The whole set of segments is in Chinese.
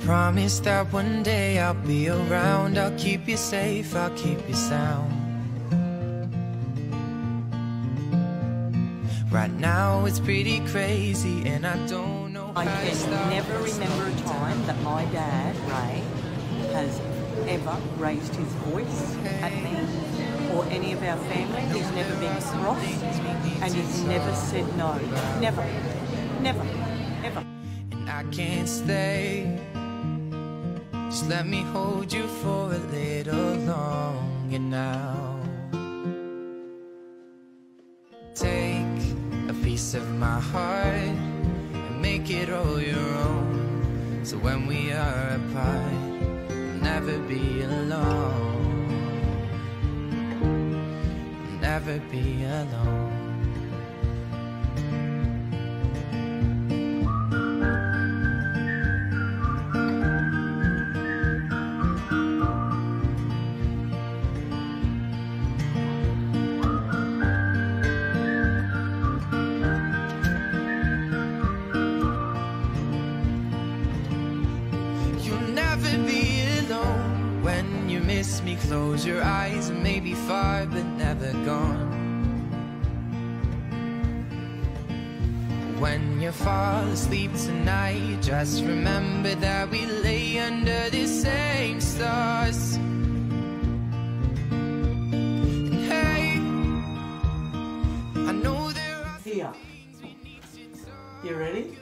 promise that one day I'll be around. I'll keep you safe, I'll keep you sound. Right now it's pretty crazy and I don't know I can never remember a time that my dad, Ray, has ever raised his voice at me or any of our family. He's never been cross and he's never said no. Never. Never. Ever. And I can't stay. Just let me hold you for a little longer now. Take a piece of my heart and make it all your own. So when we are apart, we'll never be alone. We'll never be alone. Miss me, close your eyes and maybe far but never gone. When you fall asleep tonight, just remember that we lay under the same stars. And hey, I know there are here. You ready?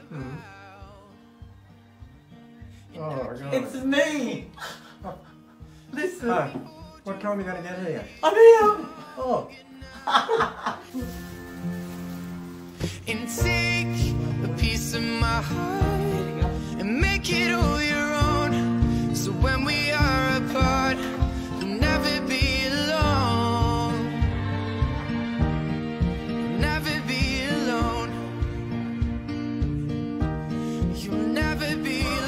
Oh, God. It's me! Listen. Oh, what time are you going to get here? I'm here! Oh. and take a piece of my heart and make it all your own. So when we are apart, you'll never be alone. Never be alone. You'll never be alone.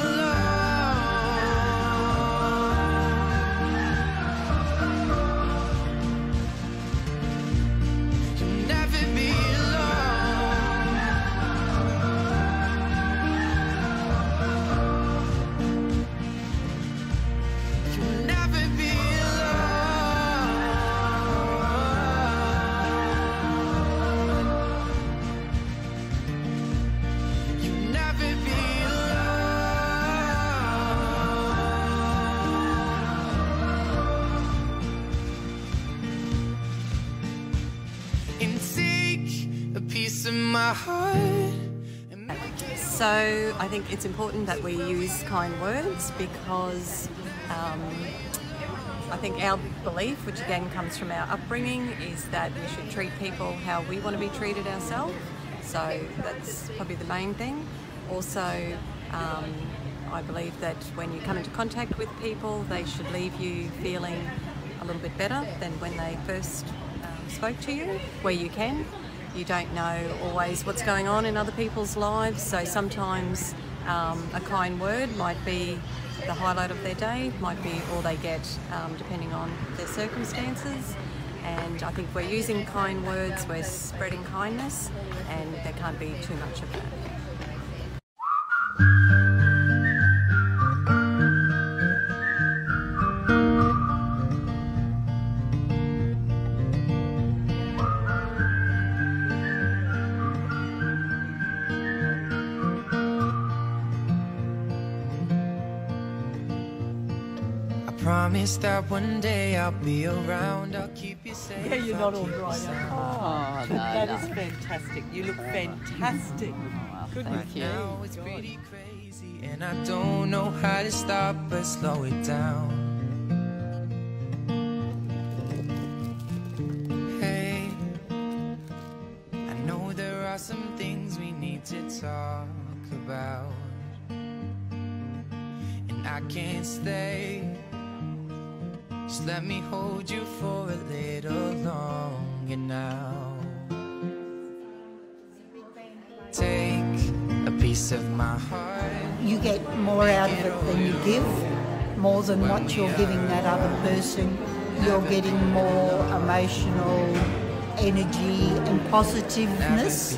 My heart. So I think it's important that we use kind words because I think our belief, which again comes from our upbringing, is that we should treat people how we want to be treated ourselves. So that's probably the main thing. Also, I believe that when you come into contact with people, they should leave you feeling a little bit better than when they first spoke to you, where you can. You don't know always what's going on in other people's lives, so sometimes a kind word might be the highlight of their day, might be all they get depending on their circumstances. And I think we're using kind words, we're spreading kindness, and there can't be too much of that. Promise that one day I'll be around. I'll keep you safe. Yeah, you're not all right. Oh, no, that is fantastic. You look fantastic. Good thank you. Now it's pretty crazy, and I don't know how to stop but slow it down. Hey, I know there are some things we need to talk about, and I can't stay. Just let me hold you for a little longer now. Take a piece of my heart. You get more out of it than you give, more than what you're giving that other person. You're getting more emotional energy and positiveness.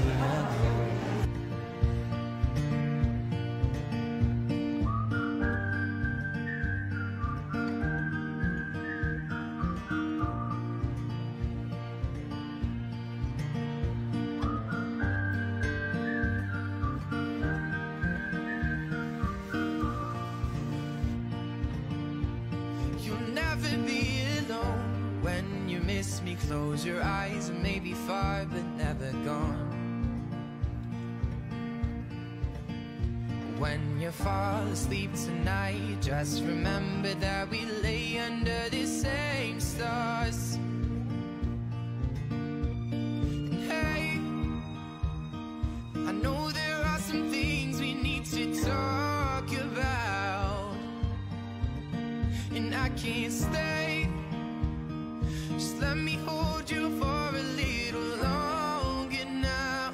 miss me, close your eyes and maybe far but never gone. When you fall asleep tonight, just remember that we lay under the same stars. And hey, I know there are some things we need to talk about, and I can't stay. Just let me hold you for a little longer now,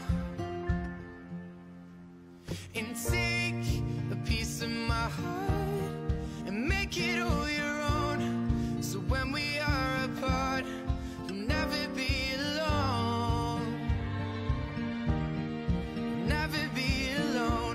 and take a piece of my heart and make it all your own. So when we are apart, you'll never be alone. Never be alone.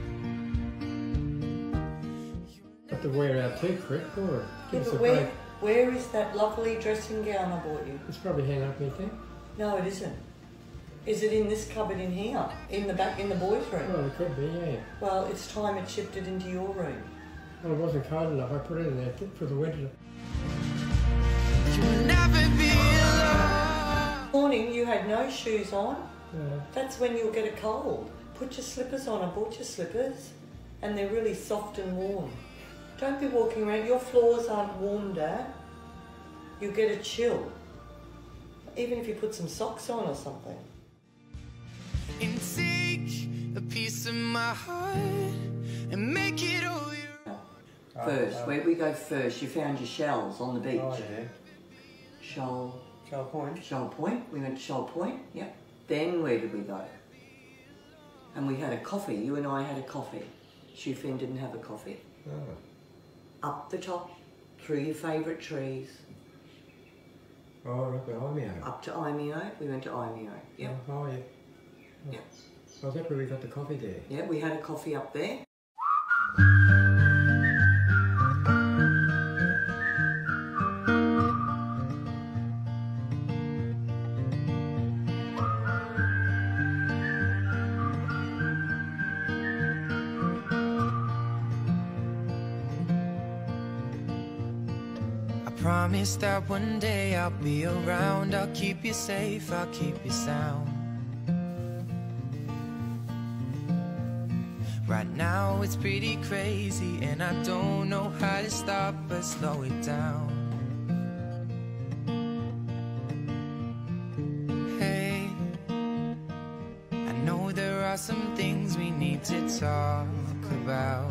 Got to wear out too quick, or Yeah, give us but a break. where is that lovely dressing gown I bought you? It's probably hanging up, you think? No, it isn't. Is it in this cupboard in here? In the back, in the boys' room? Well, it could be, yeah. Well, it's time it shifted into your room. Well, it wasn't cold enough. I put it in there for the winter. You'll never be alone. Morning, you had no shoes on. Yeah. That's when you'll get a cold. Put your slippers on. I bought your slippers, and they're really soft and warm. Don't be walking around. Your floors aren't warm, Dad. You'll get a chill. Even if you put some socks on or something. And take a piece of my heart and make it all your own. First, where we go first? You found your shells on the beach. Oh, yeah. Shoal Shoal Point. Shoal Point. We went to Shoal Point. Yep. Then where did we go? And we had a coffee. You and I had a coffee. Shufin didn't have a coffee. Oh. Up the top, through your favourite trees, Oh, right behind me. up to Imeo. We went to Imeo. Yep. Oh, yeah. Yep. Oh, that's where we got the coffee there. Yeah, we had a coffee up there. I promise that one day I'll be around. I'll keep you safe, I'll keep you sound. Right now it's pretty crazy, and I don't know how to stop but slow it down. Hey, I know there are some things we need to talk about,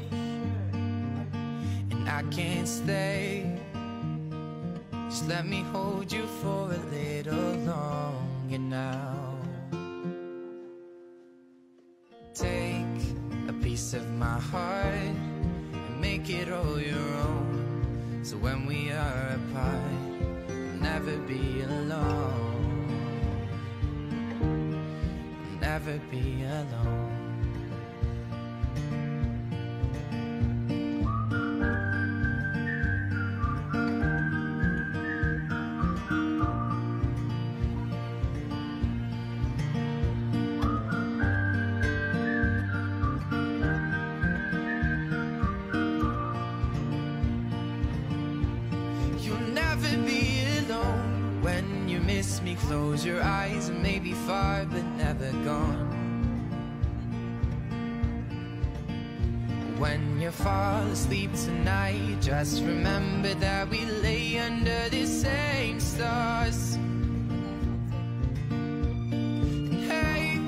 and I can't stay. Just let me hold you for a little longer now. Take a piece of my heart and make it all your own. So when we are apart, you'll never be alone. You'll never be alone. Miss me, close your eyes and maybe far but never gone. When you fall asleep tonight, just remember that we lay under the same stars. And hey,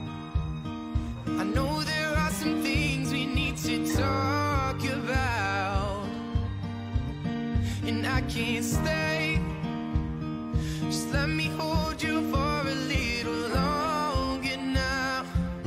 I know there are some things we need to talk about, and I can't stay. Just let me hold you for a little longer now,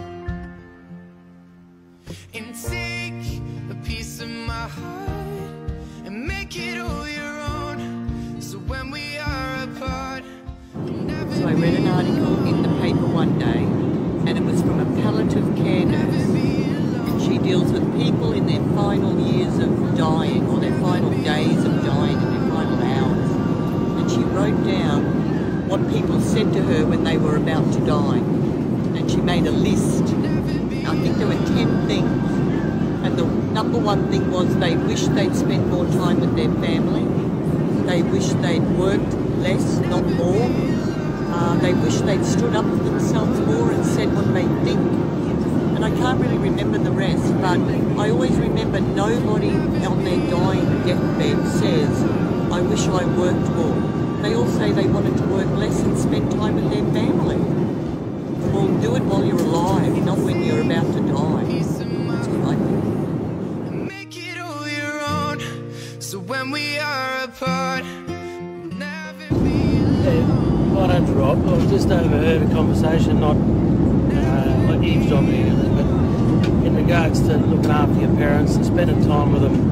and take a piece of my heart and make it all your own. So when we are apart, you'll never So I read an article in the paper one day, and it was from a palliative care nurse. And she deals with people in their final years of dying, or their final days of dying, and their final hours. And she wrote down what people said to her when they were about to die. And she made a list. I think there were 10 things. And the number one thing was they wished they'd spent more time with their family. They wished they'd worked less, not more. They wish they'd stood up for themselves more and said what they think. And I can't really remember the rest, but I always remember nobody on their dying deathbed says, I wish I worked more. They all say they wanted to work less and spend time with their family. Well, do it while you're alive, not when you're about to die. That's what I think. Make it all your own. So when we are apart, we'll never be alone. Right under Rob, I've just overheard a conversation, not like eavesdropping, but in regards to looking after your parents and spending time with them.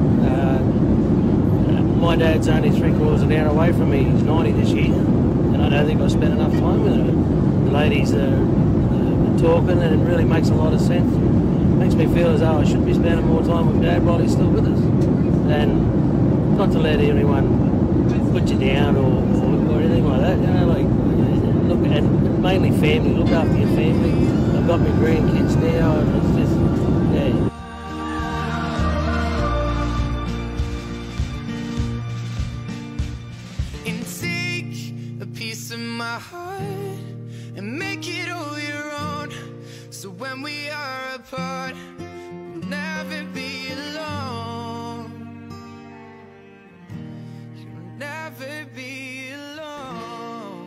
My dad's only 3/4 of an hour away from me. He's 90 this year, and I don't think I spent enough time with him. The ladies are talking, and it really makes a lot of sense. It makes me feel as though I should be spending more time with Dad while he's still with us. And not to let anyone put you down or anything like that, you know, like, look at, mainly family, look after your family. I've got my grandkids now, and it's just, yeah. And take a piece of my heart and make it all your own. So when we are apart, we'll never be alone. You'll never be alone.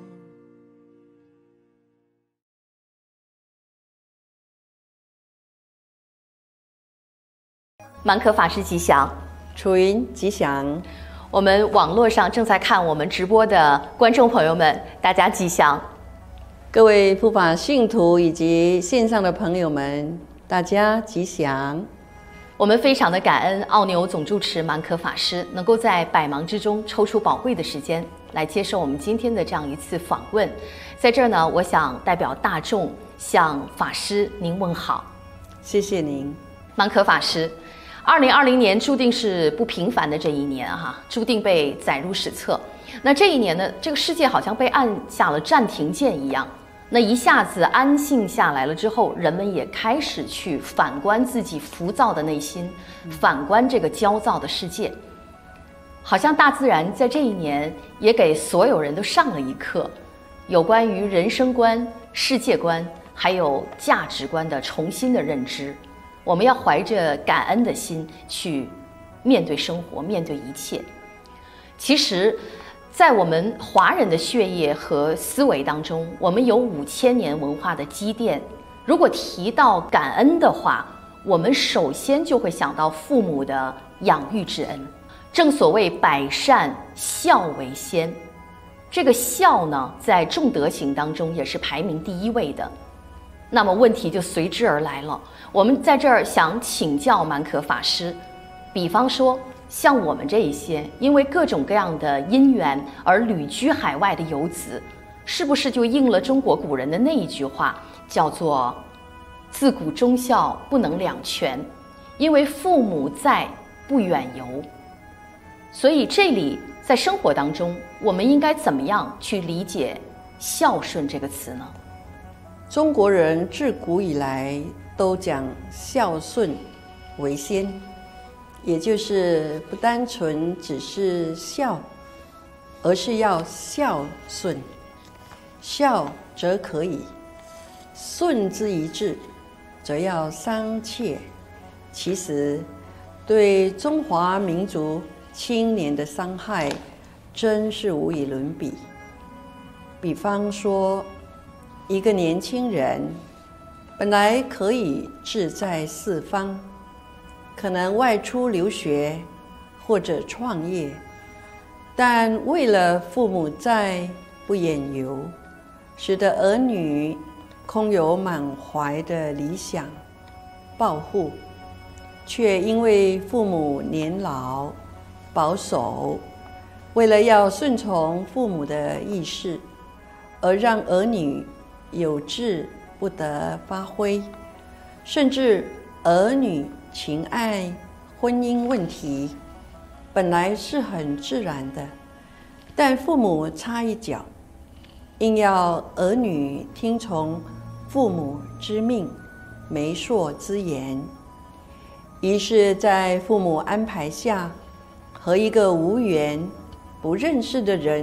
满可法师吉祥， 楚云吉祥。 我们网络上正在看我们直播的观众朋友们，大家吉祥。 各位普法信徒以及线上的朋友们，大家吉祥。 我们非常的感恩奥牛总住持满可法师能够在百忙之中抽出宝贵的时间来接受我们今天的这样一次访问。在这儿呢，我想代表大众向法师您问好。 谢谢您， 满可法师。2020年注定是不平凡的这一年哈，注定被载入史册。那这一年呢，这个世界好像被按下了暂停键一样。那一下子安静下来了之后，人们也开始去反观自己浮躁的内心，反观这个焦躁的世界。好像大自然在这一年也给所有人都上了一课，有关于人生观、世界观还有价值观的重新的认知。我们要怀着感恩的心去面对生活，面对一切。其实在我们华人的血液和思维当中，我们有5000年文化的积淀。如果提到感恩的话，我们首先就会想到父母的养育之恩。正所谓百善孝为先，这个孝呢，在众德行当中也是排名第1位的。那么问题就随之而来了，我们在这儿想请教满可法师，比方说像我们这一些因为各种各样的因缘而旅居海外的游子，是不是就应了中国古人的那一句话，叫做自古忠孝不能两全，因为父母在，不远游。所以这里在生活当中，我们应该怎么样去理解孝顺这个词呢？ 中国人自古以来都讲孝顺为先，也就是不单纯只是孝，而是要孝顺。孝则可以，顺之一致，则要商榷。其实，对中华民族青年的伤害，真是无与伦比。比方说，一个年轻人本来可以志在四方，可能外出留学或者创业，但为了父母在不远游，使得儿女空有满怀的理想抱负，却因为父母年老保守，为了要顺从父母的意识，而让儿女有志不得发挥，甚至儿女情爱、婚姻问题本来是很自然的，但父母插一脚，硬要儿女听从父母之命、媒妁之言，于是在父母安排下，和一个无缘不认识的人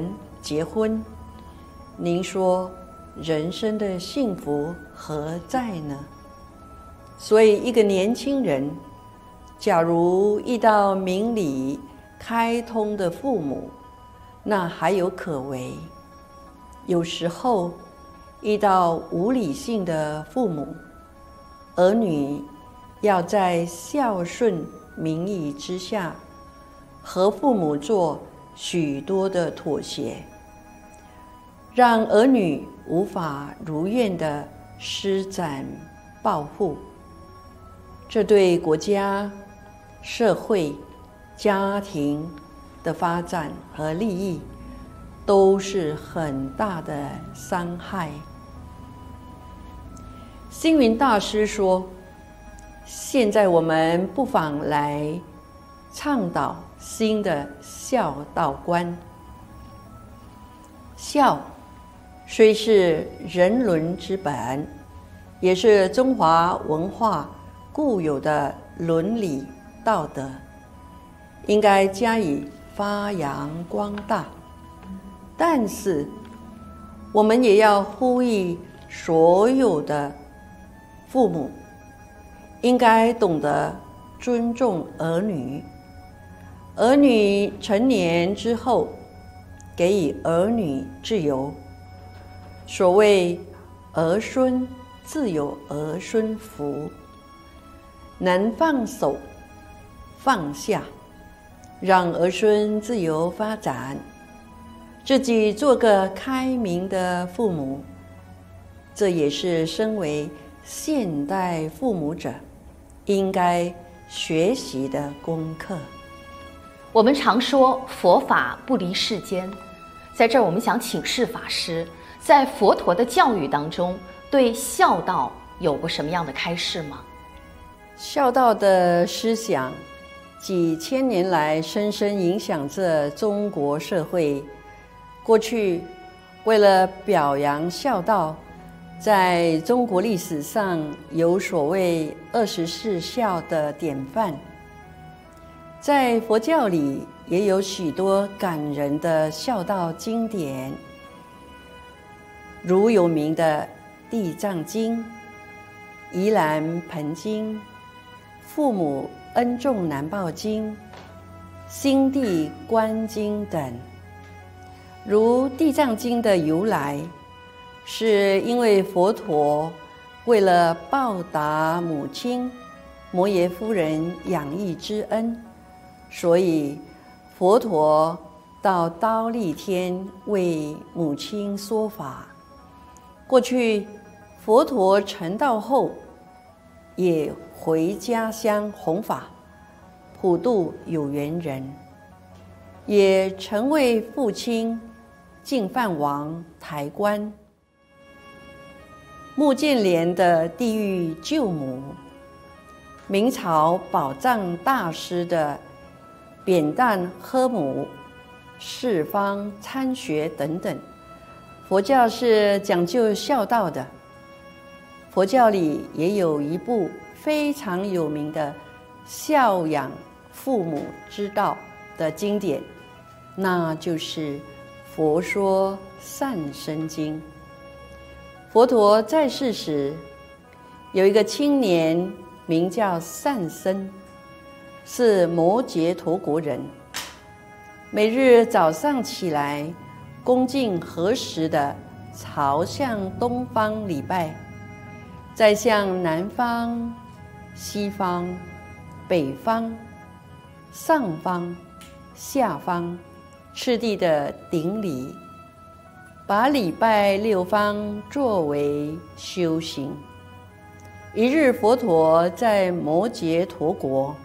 结婚，您说人生的幸福何在呢？所以一个年轻人，假如遇到明理开通的父母，那还有可为；有时候遇到无理性的父母，儿女要在孝顺名义之下，和父母做许多的妥协，让儿女无法如愿的施展抱负，这对国家、社会、家庭的发展和利益都是很大的伤害。星云大师说，现在我们不妨来倡导新的孝道观。孝虽是人伦之本，也是中华文化固有的伦理道德，应该加以发扬光大。但是我们也要呼吁所有的父母应该懂得尊重儿女，儿女成年之后，给予儿女自由。所谓儿孙自有儿孙福，能放手放下，让儿孙自由发展，自己做个开明的父母，这也是身为现代父母者应该学习的功课。 我们常说佛法不离世间，在这儿我们想请示法师，在佛陀的教育当中，对孝道有过什么样的开示吗？ 孝道的思想几千年来深深影响着中国社会。过去为了表扬孝道，在中国历史上有所谓24孝的典范，在佛教里也有许多感人的孝道经典，如有名的《地藏经》、《宜兰盆经》、《父母恩重难报经》、《心地观经》等。如《地藏经》的由来，是因为佛陀为了报答母亲摩耶夫人养育之恩，所以佛陀到忉利天为母亲说法。过去佛陀成道后，也回家乡弘法，普度有缘人，也曾为父亲净饭王抬棺。穆建连的地狱救母，明朝宝藏大师的扁担呵母、四方参学等等。佛教是讲究孝道的，佛教里也有一部非常有名的孝养父母之道的经典，那就是《佛说善生经》。佛陀在世时，有一个青年名叫善生，是摩羯陀国人，每日早上起来恭敬合十的朝向东方礼拜，再向南方、西方、北方、上方、下方次第的顶礼，把礼拜六方作为修行。一日，佛陀在摩羯陀国，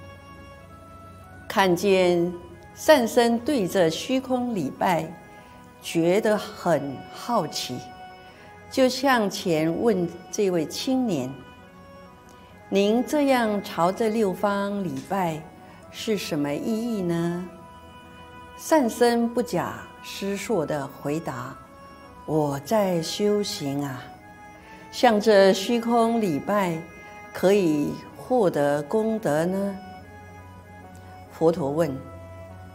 看见善生对着虚空礼拜，觉得很好奇，就向前问这位青年：“您这样朝着六方礼拜是什么意义呢？”善生不假思索地回答：“我在修行啊，向着虚空礼拜可以获得功德呢。”佛陀问：“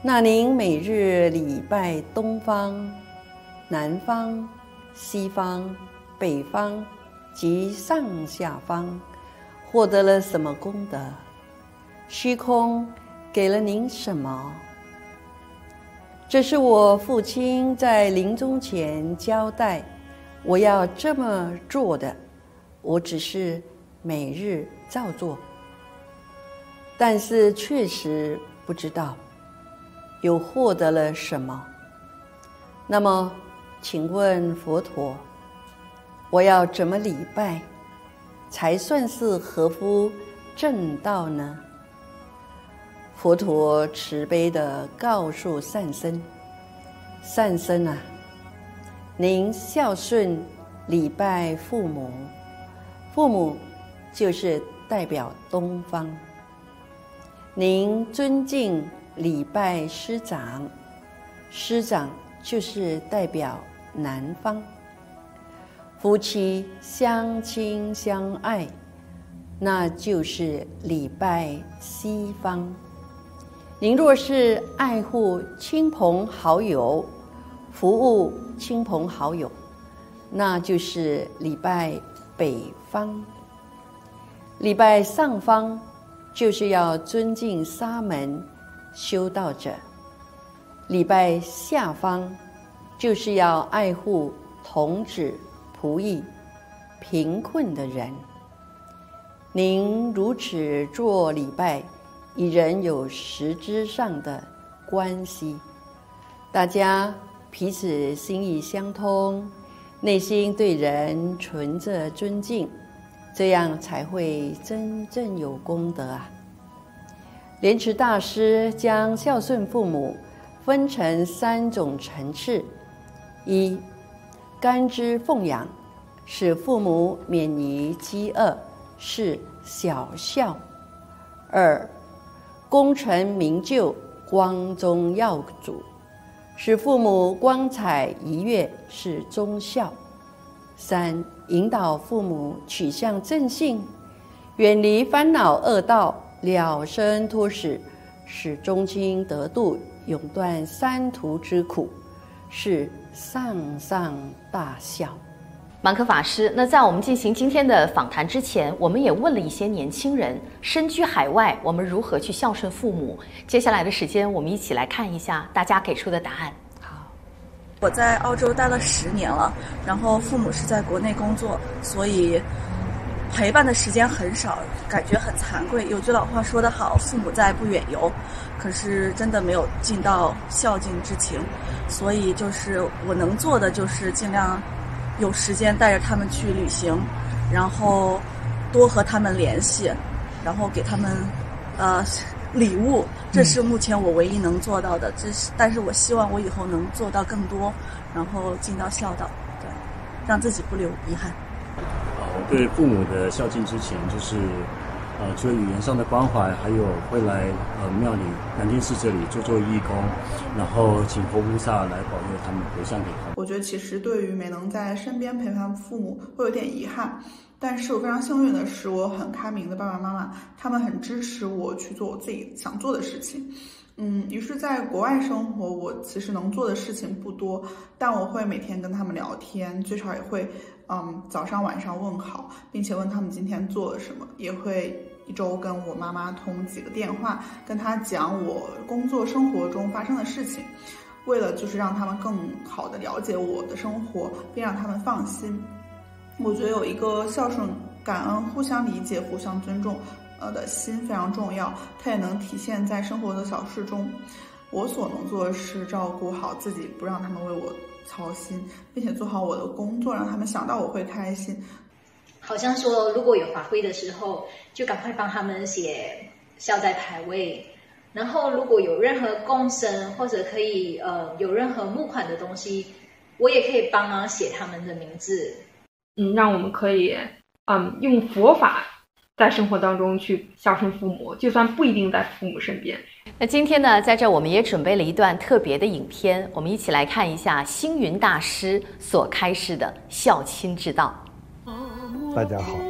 那您每日礼拜东方、南方、西方、北方及上下方，获得了什么功德？虚空给了您什么？这是我父亲在临终前交代我要这么做的，我只是每日照做，但是确实不知道又获得了什么。那么请问佛陀，我要怎么礼拜才算是合乎正道呢？佛陀慈悲地告诉善生：善生啊，您孝顺礼拜父母，父母就是代表东方；您尊敬礼拜师长，师长就是代表南方；夫妻相亲相爱，那就是礼拜西方。您若是爱护亲朋好友，服务亲朋好友，那就是礼拜北方。礼拜上方就是要尊敬沙门修道者，礼拜下方就是要爱护童子仆役贫困的人。您如此做礼拜，与人有实质上的关系，大家彼此心意相通，内心对人存着尊敬，这样才会真正有功德啊。莲池大师将孝顺父母分成3种层次：一、甘之奉养，使父母免于饥饿，是小孝；二、功成名就，光宗耀祖，使父母光彩愉悦，是忠孝；三、引导父母取向正信，远离烦恼恶道，了生脱死，使宗亲得度，永断三途之苦，是上上大孝。 满可法师，那在我们进行今天的访谈之前，我们也问了一些年轻人，身居海外，我们如何去孝顺父母？接下来的时间，我们一起来看一下大家给出的答案。 我在澳洲待了10年了，然后父母是在国内工作，所以陪伴的时间很少，感觉很惭愧。有句老话说得好，父母在不远游，可是真的没有尽到孝敬之情，所以就是我能做的就是尽量有时间带着他们去旅行，然后多和他们联系，然后给他们礼物，这是目前我唯一能做到的。但是我希望我以后能做到更多，然后尽到孝道，对，让自己不留遗憾。 对父母的孝敬之前，就是除了语言上的关怀，还有会来庙里南天寺这里做义工，然后请佛菩萨来保佑他们，回向给他们。 我觉得其实对于没能在身边陪伴父母会有点遗憾，但是我非常幸运的是，我很开明的爸爸妈妈，他们很支持我去做我自己想做的事情。于是在国外生活，我其实能做的事情不多，但我会每天跟他们聊天，最少也会早上晚上问好，并且问他们今天做了什么，也会一周跟我妈妈通几个电话，跟她讲我工作生活中发生的事情，为了就是让他们更好的了解我的生活，并让他们放心。我觉得有一个孝顺、感恩、互相理解、互相尊重的心非常重要，它也能体现在生活的小事中。我所能做的是照顾好自己，不让他们为我操心，并且做好我的工作，让他们想到我会开心。 好像说如果有法会的时候，就赶快帮他们写孝在牌位，然后如果有任何共生或者可以有任何募款的东西，我也可以帮忙写他们的名字。 让我们可以用佛法在生活当中去孝顺父母，就算不一定在父母身边。 那今天呢，在这我们也准备了一段特别的影片，我们一起来看一下星云大师所开示的孝亲之道。 大家好，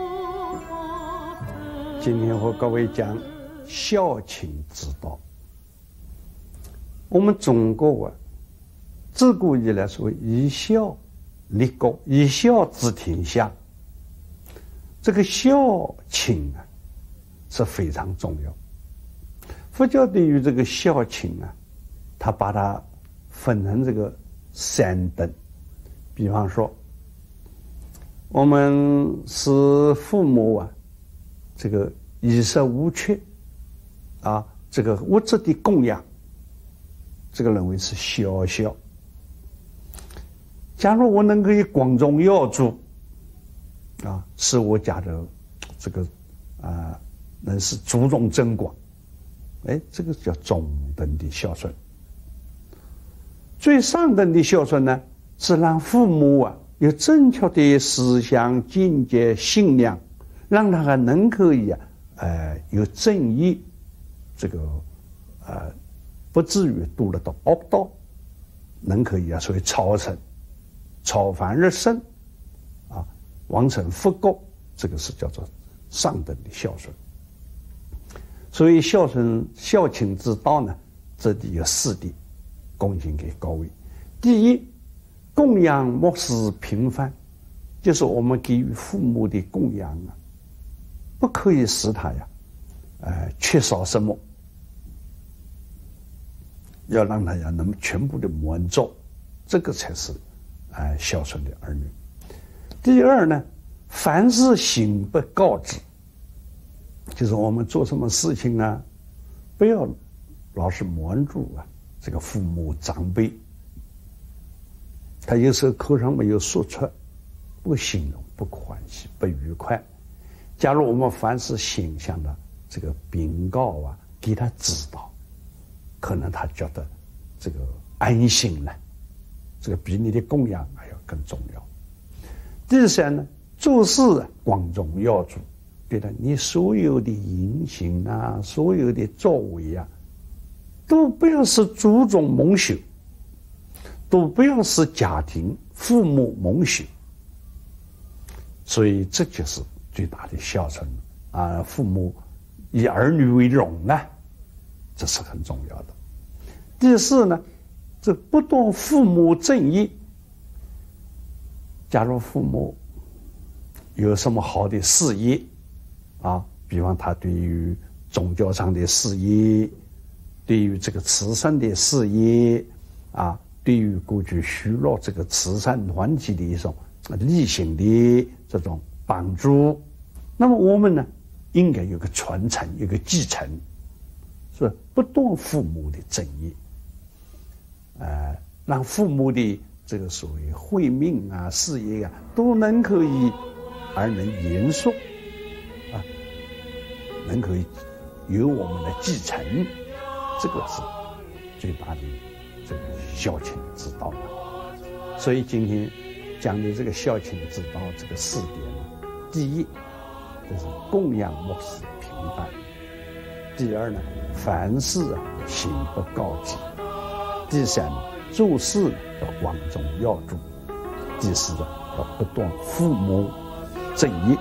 今天和各位讲孝亲之道。 我们中国啊，自古以来说以孝立国，以孝治天下。这个孝亲啊是非常重要。佛教对于这个孝亲啊，他把它分成这个3等。比方说，我们使父母啊，这个衣食无缺啊，这个物质的供养，这个认为是孝孝。假如我能够以光宗耀祖啊，使我家的这个能是祖宗增广，哎，这个叫中等的孝顺。最上等的孝顺呢，是让父母啊有正确的思想境界信仰，让他还能可以有正义，这个不至于堕落到恶道，能可以所谓超生超凡而生啊，完成福国，这个是叫做上等的孝顺。所以孝亲之道呢，这里有4点恭敬给各位。第一，供养莫使贫饭，就是我们给予父母的供养啊，不可以使他缺少什么，要让他能全部的满足，这个才是孝顺的儿女。第二呢，凡事行不告知，就是我们做什么事情啊，不要老是瞒住这个父母长辈。他有时候口上没有说出，不形容不欢喜不愉快。假如我们凡是形象的这个禀告给他知道，可能他觉得这个安心了，这个比你的供养还要更重要。第三呢，做事光宗耀祖，对的，你所有的言行啊，所有的作为啊，都不要使祖宗蒙羞，都不要使家庭父母蒙羞。所以这就是最大的孝顺啊！父母以儿女为荣啊，这是很重要的。第四呢，这不断父母正业。假如父母有什么好的事业啊，比方他对于宗教上的事业，对于这个慈善的事业啊，对于过去许诺这个慈善团体的一种例行的这种帮助，那么我们呢，应该有个传承，有个继承，是不断父母的正业，让父母的这个所谓慧命啊、事业啊，都能可以而能延续啊，能可以由我们来继承，这个是最大的这个孝亲之道了。所以今天讲的这个孝亲之道这个4点呢，第一就是供养莫使贫饭，第二呢，凡事行不告知，第三呢，做事要光宗耀祖，第四要不断父母正业。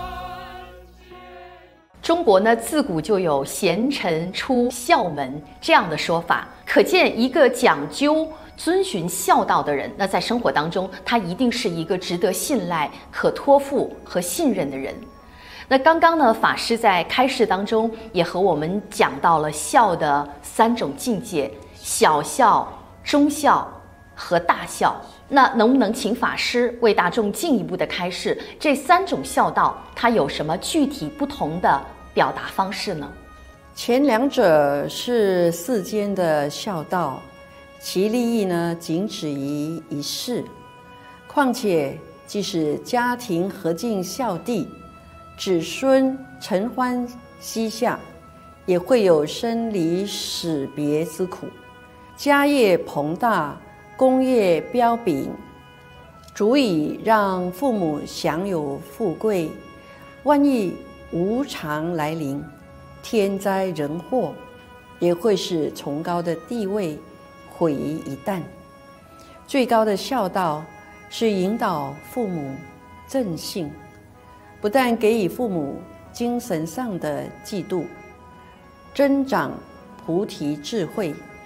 中国呢，自古就有贤臣出孝门这样的说法，可见一个讲究遵循孝道的人，那在生活当中，他一定是一个值得信赖、可托付和信任的人。那刚刚呢，法师在开示当中也和我们讲到了孝的3种境界：小孝、中孝和大孝。那能不能请法师为大众进一步的开示这3种孝道，它有什么具体不同的表达方式呢？ 前2者是世间的孝道，其利益呢仅止于一世。况且即使家庭和敬孝弟，子孙承欢膝下，也会有生离死别之苦。家业庞大，功业彪炳，足以让父母享有富贵。万一无常来临，天灾人祸，也会使崇高的地位毁于一旦。最高的孝道是引导父母正信，不但给予父母精神上的嫉妒，增长菩提智慧，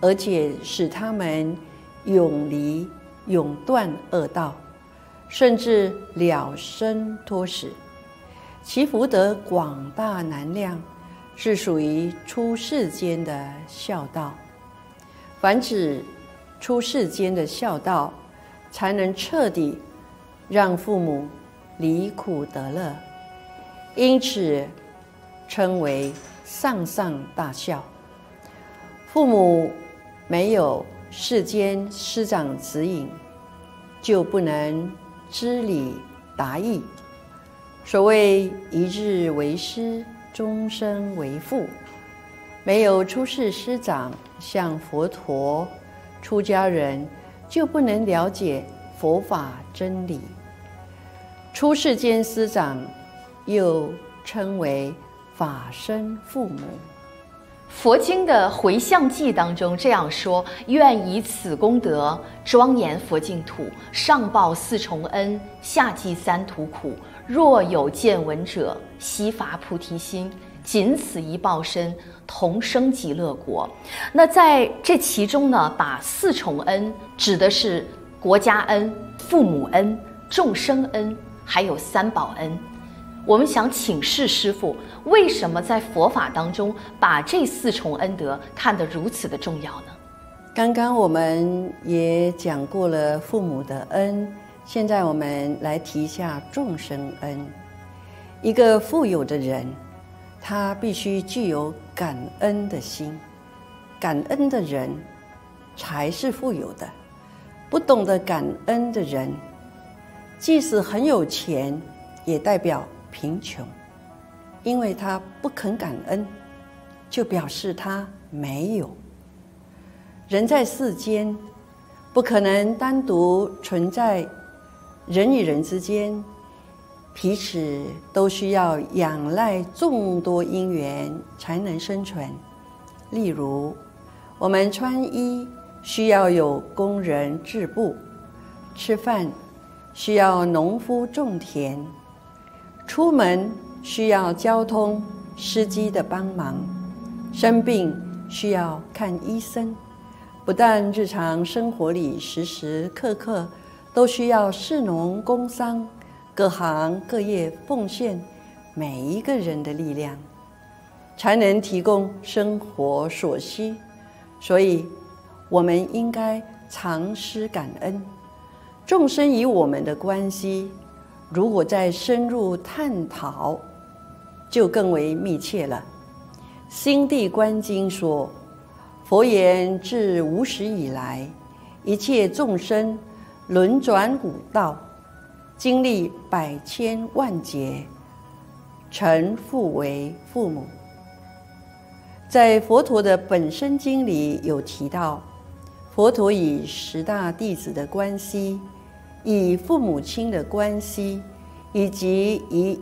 而且使他们永断恶道，甚至了生脱死。其福德广大难量，是属于出世间的孝道。凡指出世间的孝道，才能彻底让父母离苦得乐，因此称为上上大孝。父母没有世间师长指引，就不能知理达义。所谓一日为师，终身为父。没有出世师长，像佛陀、出家人，就不能了解佛法真理。出世间师长又称为法身父母。 佛经的回向记当中这样说：愿以此功德庄严佛净土，上报四重恩，下济三途苦。若有见闻者，悉发菩提心，仅此一报身，同生极乐国。那在这其中呢，把四重恩指的是国家恩、父母恩、众生恩，还有三宝恩。我们想请示师父，为什么在佛法当中把这四重恩德看得如此的重要呢？ 刚刚我们也讲过了父母的恩，现在我们来提一下众生恩。一个富有的人，他必须具有感恩的心，感恩的人才是富有的。不懂得感恩的人，即使很有钱，也代表贫穷，因为他不肯感恩，就表示他没有。人在世间，不可能单独存在，人与人之间彼此都需要仰赖众多因缘才能生存。例如，我们穿衣需要有工人织布，吃饭需要农夫种田，出门需要交通司机的帮忙，生病需要看医生。不但日常生活里时时刻刻都需要士农工商各行各业奉献每一个人的力量，才能提供生活所需。所以我们应该常施感恩。众生与我们的关系，如果再深入探讨，就更为密切了。心地观经说，佛言自无始以来，一切众生轮转五道，经历百千万劫，曾复为父母。在佛陀的本生经里有提到，佛陀与10大弟子的关系，与父母亲的关系，以及与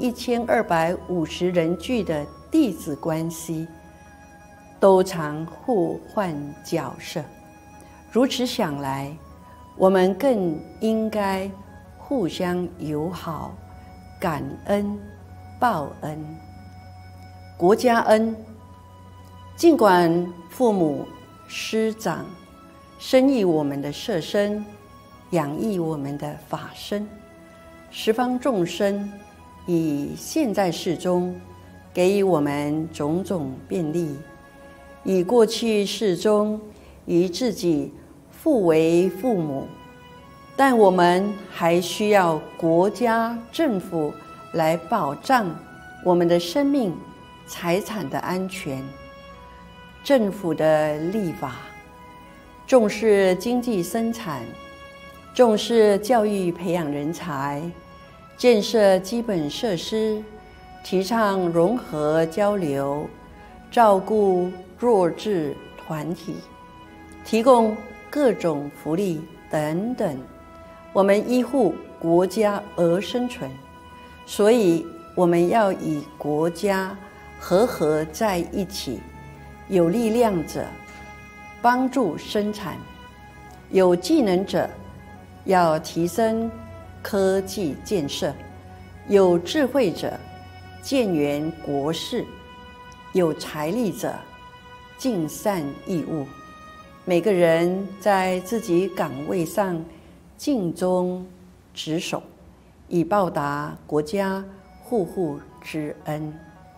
1250人聚的弟子关系，都常互换角色。如此想来，我们更应该互相友好，感恩报恩。国家恩，尽管父母师长生育我们的色身，养育我们的法身，十方众生以现在世中给予我们种种便利，以过去世中以自己父为父母，但我们还需要国家政府来保障我们的生命财产的安全。政府的立法重视经济生产，重视教育培养人才，建设基本设施，提倡融合交流，照顾弱智团体，提供各种福利等等。我们依护国家而生存，所以我们要与国家合在一起。有力量者帮助生产，有技能者要提升科技建设，有智慧者建园国事，有财力者尽善义务。 每个人在自己岗位上尽忠职守，以报答国家护护之恩。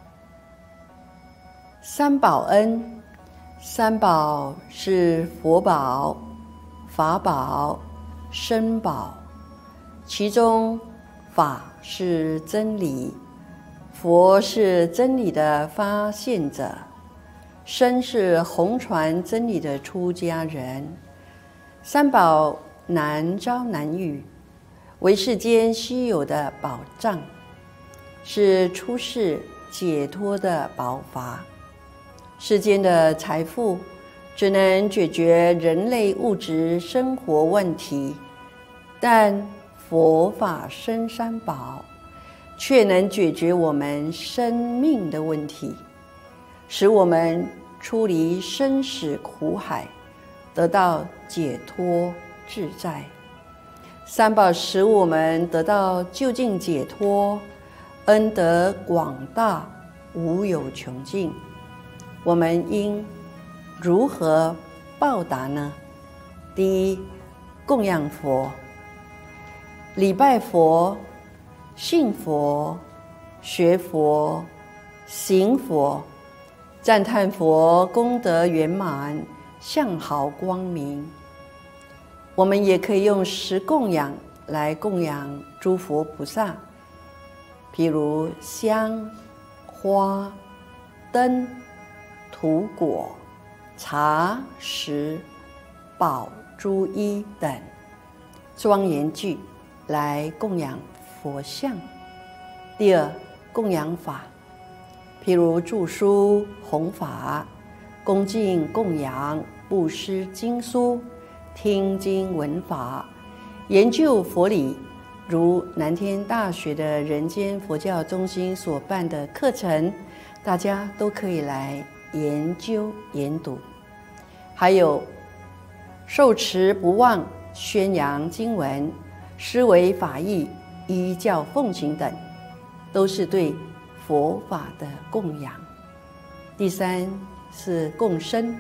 三宝恩，三宝是佛宝、法宝、身宝，其中法是真理，佛是真理的发现者，身是弘传真理的出家人。三宝难招难遇，为世间稀有的宝藏，是出世解脱的宝法。世间的财富只能解决人类物质生活问题，但佛法僧三宝却能解决我们生命的问题，使我们出离生死苦海，得到解脱自在。三宝使我们得到究竟解脱，恩德广大，无有穷尽。我们应如何报答呢？第一，供养佛，礼拜佛，信佛，学佛，行佛，赞叹佛功德圆满，相好光明。我们也可以用10供养来供养诸佛菩萨，譬如香、花、灯、土果、茶、食、宝、珠衣等庄严具来供养佛像。第二，供养法，譬如著书弘法，恭敬供养布施经书，听经闻法，研究佛理，如南天大学的人间佛教中心所办的课程，大家都可以来研究研读。还有受持不忘，宣扬经文，思维法义，依教奉行等，都是对佛法的供养。第三是供生，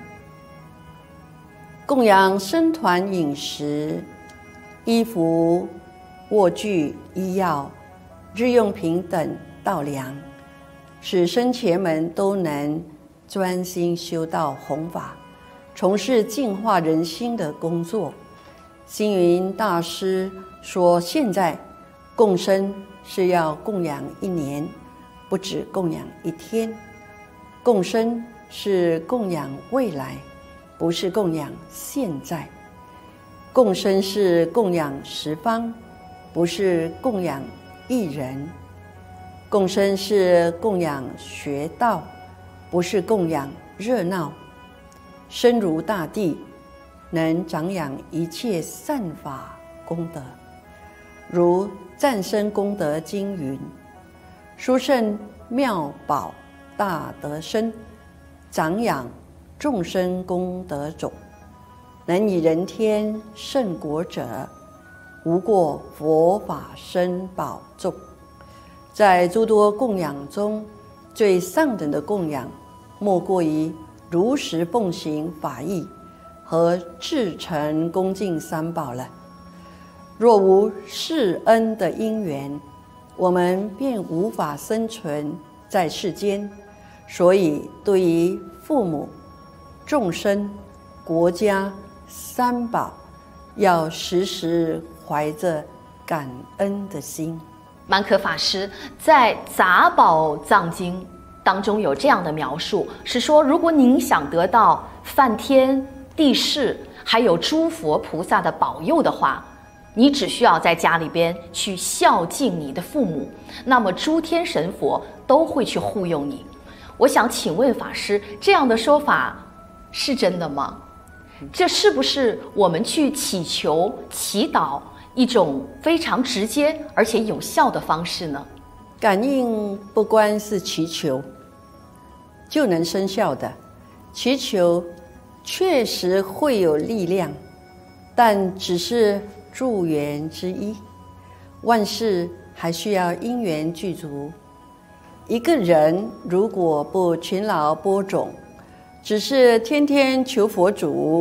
供养僧团饮食、衣服、卧具、医药、日用品等道粮，使僧伽们都能专心修道弘法，从事净化人心的工作。星云大师说，现在供生是要供养1年，不只供养1天。供生是供养未来，不是供养现在。供生是供养十方，不是供养一人。供生是供养学道，不是供养热闹。身如大地，能长养一切善法功德。如《赞生功德经》云：殊胜妙宝大德身，长养众生功德种，能以人天胜国者，无过佛法僧宝众。在诸多供养中，最上等的供养，莫过于如实奉行法义和至诚恭敬三宝了。若无世恩的因缘，我们便无法生存在世间。所以对于父母、众生、国家、三宝，要时时怀着感恩的心。 满可法师在《杂宝藏经》当中有这样的描述，是说，如果您想得到梵天、地势还有诸佛菩萨的保佑的话，你只需要在家里边去孝敬你的父母，那么诸天神佛都会去护佑你。我想请问法师，这样的说法是真的吗？这是不是我们去祈求、祈祷一种非常直接而且有效的方式呢？ 感应不光是祈求就能生效的，祈求确实会有力量，但只是助缘之一，万事还需要因缘具足。一个人如果不勤劳播种，只是天天求佛祖，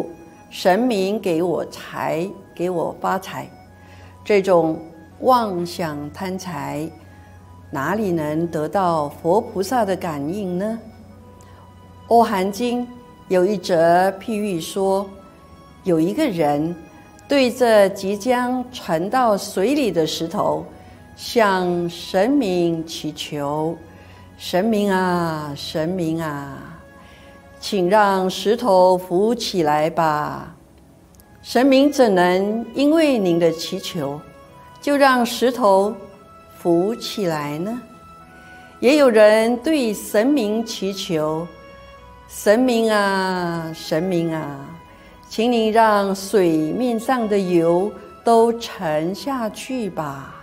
神明给我财，给我发财，这种妄想贪财，哪里能得到佛菩萨的感应呢？《阿含经》有一则譬喻说，有一个人对着即将沉到水里的石头，向神明祈求：神明啊，神明啊，请让石头浮起来吧。神明怎能因为您的祈求，就让石头浮起来呢？也有人对神明祈求：神明啊，神明啊，请你让水面上的油都沉下去吧。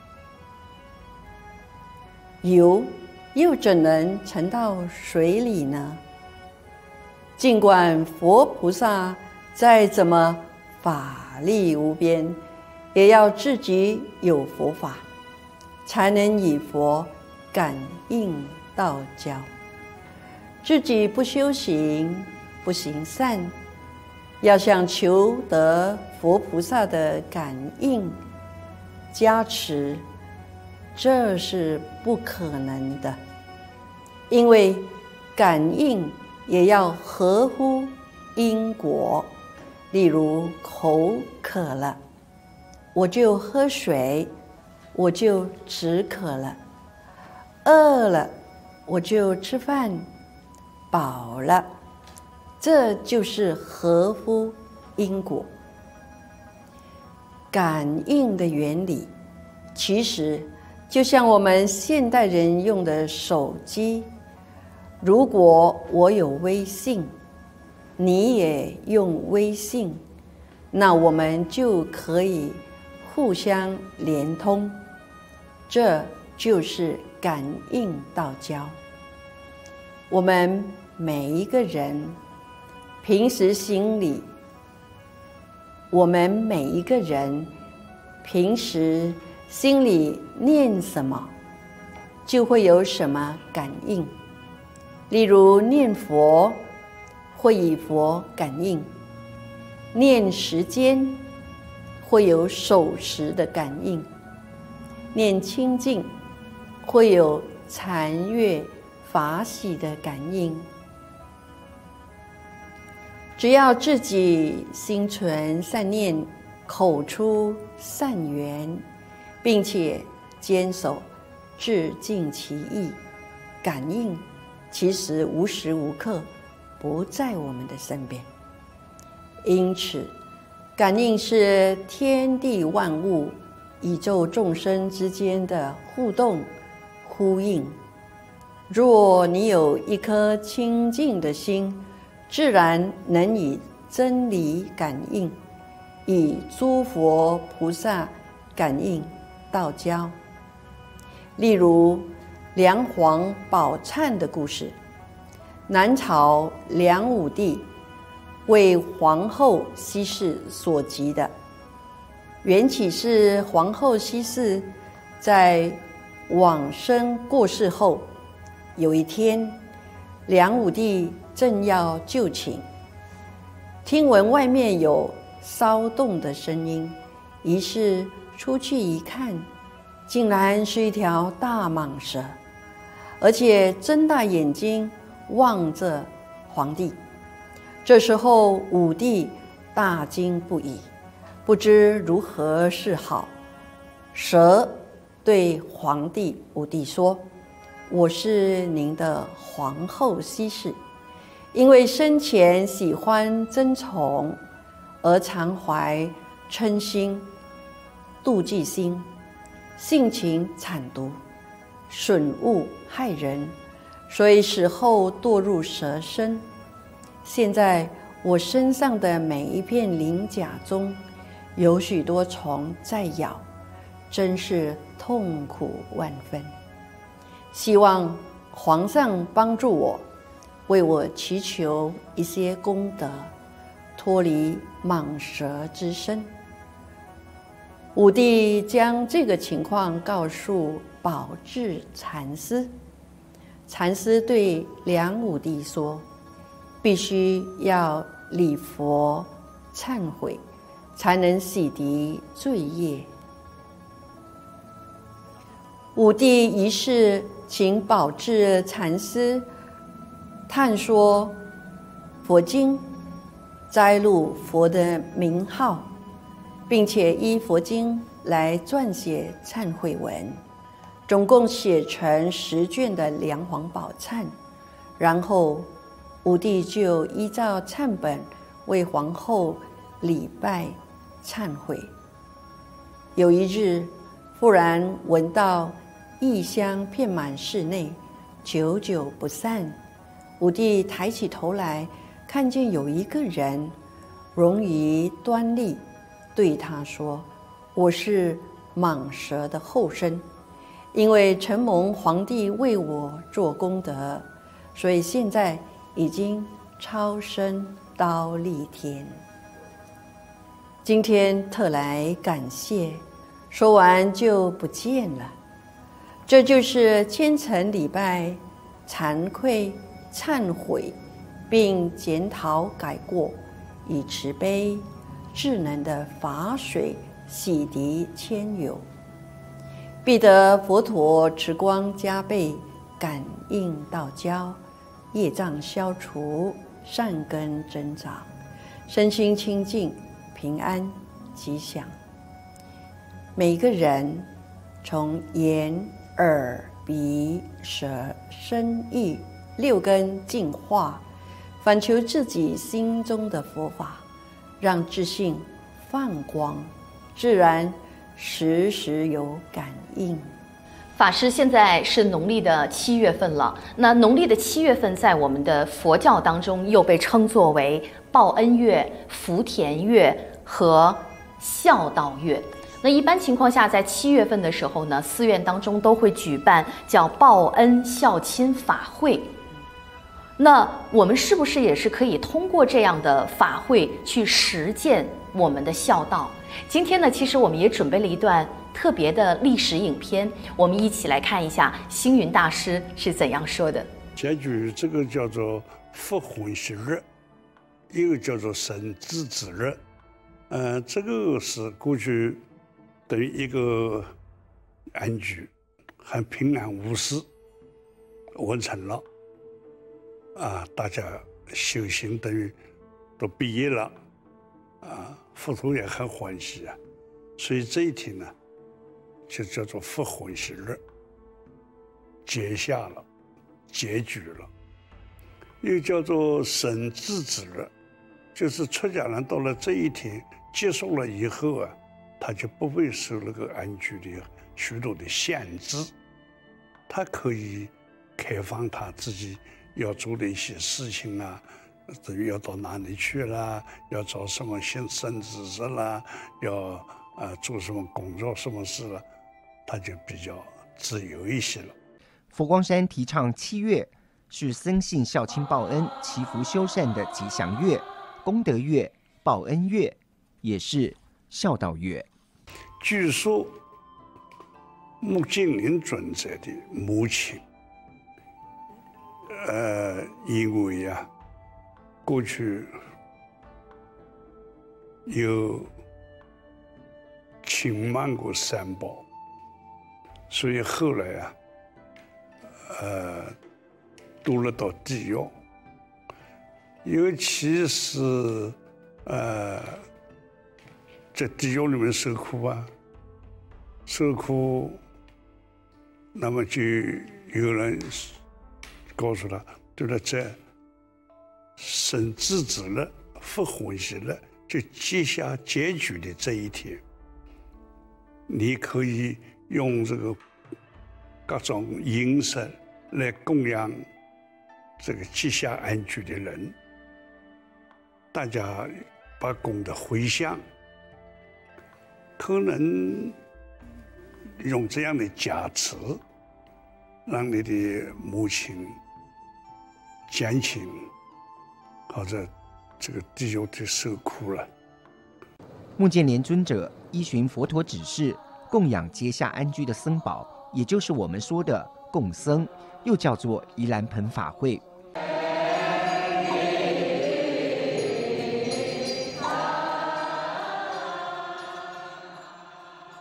油又怎能沉到水里呢？尽管佛菩萨再怎么法力无边，也要自己有佛法，才能以佛感应道交。自己不修行，不行善，要想求得佛菩萨的感应加持，这是不可能的。因为感应也要合乎因果。例如口渴了，我就喝水，我就止渴了；饿了，我就吃饭；饱了，这就是合乎因果。感应的原理，其实就像我们现代人用的手机，如果我有微信，你也用微信，那我们就可以互相连通，这就是感应道交。我们每一个人平时心里，我们每一个人平时心里念什么，就会有什么感应。例如念佛，会以佛感应；念时间，会有守时的感应；念清净，会有禅悦法喜的感应。只要自己心存善念，口出善缘，并且坚守自尽其意，感应其实无时无刻不在我们的身边。因此，感应是天地万物、宇宙众生之间的互动呼应。若你有一颗清净的心，自然能以真理感应，以诸佛菩萨感应道交。例如梁皇宝忏的故事，南朝梁武帝为皇后西氏所急的，缘起是皇后西氏在往生过世后，有一天，梁武帝正要就寝，听闻外面有骚动的声音，于是出去一看，竟然是一条大蟒蛇，而且睁大眼睛望着皇帝。这时候武帝大惊不已，不知如何是好。蛇对皇帝武帝说：我是您的皇后西氏，因为生前喜欢争宠，而常怀嗔心、妒忌心，性情惨毒，损物害人，所以死后堕入蛇身。现在我身上的每一片鳞甲中有许多虫在咬，真是痛苦万分。希望皇上帮助我，为我祈求一些功德，脱离蟒蛇之身。武帝将这个情况告诉宝志禅师，禅师对梁武帝说：必须要礼佛忏悔，才能洗涤罪业。五帝仪式，请宝志禅师探说佛经，摘录佛的名号，并且依佛经来撰写忏悔文，总共写成10卷的梁皇宝忏。然后五帝就依照忏本为皇后礼拜忏悔。有一日，忽然闻到异香遍满室内，久久不散。五帝抬起头来，看见有一个人容仪端立，对他说：“我是蟒蛇的后身，因为承蒙皇帝为我做功德，所以现在已经超生忉利天。今天特来感谢。”说完就不见了。这就是虔诚礼拜、惭愧、忏悔，并检讨改过，以慈悲、智能的法水洗涤千有，必得佛陀慈光加倍，感应道交，业障消除，善根增长，身心清净，平安吉祥。每一个人从眼、耳、鼻、舌、身、意6根净化，反求自己心中的佛法，让自信放光，自然时时有感应。 法师，现在是农历的7月份了。那农历的7月份，在我们的佛教当中又被称作为报恩月、福田月和孝道月。那一般情况下，在7月份的时候呢，寺院当中都会举办叫报恩孝亲法会。那我们是不是也是可以通过这样的法会去实践我们的孝道？今天呢，其实我们也准备了一段特别的历史影片，我们一起来看一下星云大师是怎样说的。 结局这个叫做复婚喜日，一个叫做生子之日。这个是过去等于一个安居，很平安无事完成了。大家修行等于都毕业了，佛陀也很欢喜啊。所以这一天呢，就叫做复婚喜日，结下了，结局了。又叫做生子之日，就是出家人到了这一天结束了以后啊，他就不会受那个安居的许多的限制，他可以开放他自己要做的一些事情啊，要到哪里去啦，要找什么生知识啦，要做什么工作什么事了，他就比较自由一些了。 佛光山提倡7月是僧信孝亲报恩、祈福修善的吉祥月、功德月、报恩月，也是孝道月。 据说目犍连尊者的母亲，因为过去有侵犯过三宝，所以后来堕落到地狱，尤其是在地狱里面受苦受苦，那么就有人告诉他，对了，这生子之日、复婚喜日，就结下结局的这一天，你可以用这个各种饮食来供养这个结下安居的人，大家把功德回向，可能用这样的加持，让你的母亲减轻或者这个地狱的受苦了。 目犍连尊者依循佛陀指示，供养阶下安居的僧宝，也就是我们说的供僧，又叫做盂兰盆法会。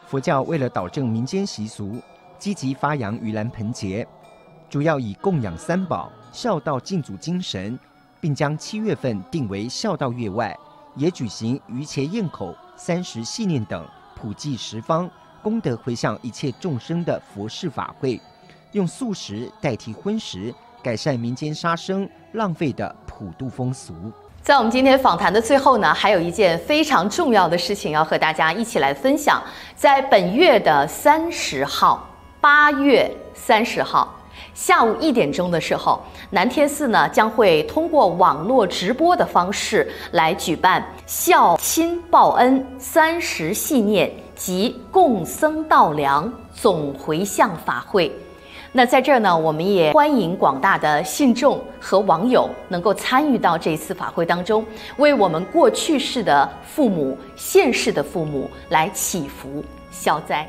佛教为了导正民间习俗，积极发扬盂兰盆节，主要以供养三宝、孝道敬祖精神，并将7月份定为孝道月外，也举行鱼茄宴口、30系念等普济十方、功德回向一切众生的佛事法会，用素食代替荤食，改善民间杀生浪费的普渡风俗。 在我们今天访谈的最后呢，还有一件非常重要的事情要和大家一起来分享。在本月的30号，8月30号下午1点钟的时候，南天寺呢将会通过网络直播的方式来举办孝亲报恩30系念及共僧道粮总回向法会。那在这儿呢，我们也欢迎广大的信众和网友能够参与到这次法会当中，为我们过去世的父母、现世的父母来祈福消灾。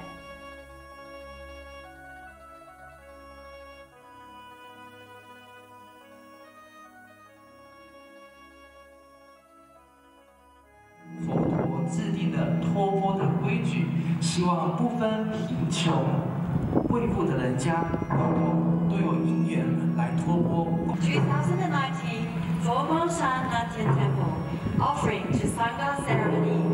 佛陀制定的托钵的规矩，希望不分贫穷。贵妇的人家都有因缘来托钵。 2019 Zuo Guangshan Natian Temple offering to Sangha ceremony